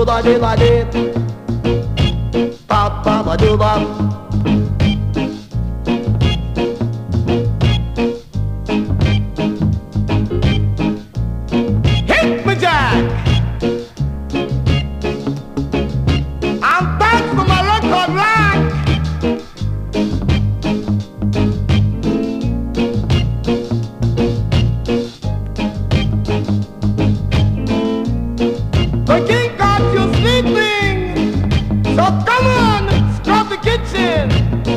ba de ba de, ba ba ba do ba. Hit me, Jack. I'm back for my record rack. The king got you sleeping, so come on, scrub the kitchen.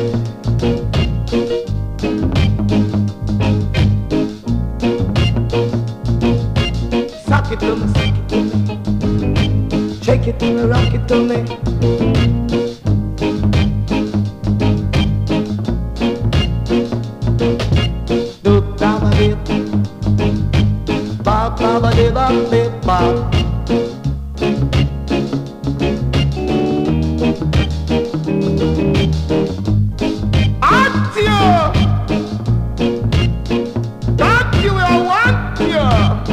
Suck it to me, suck it to me. Shake it to me, rock it to me. Do da ba dee, ba ba ba dee ba dee ba. Got you, I want you.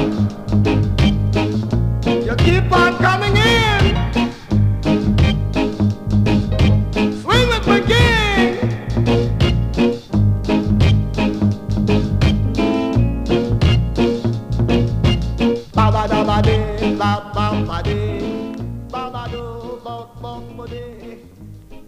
You keep on coming in. Swing with my king. Ba ba da ba dee, ba ba ba dee, ba ba do ba ba ba dee.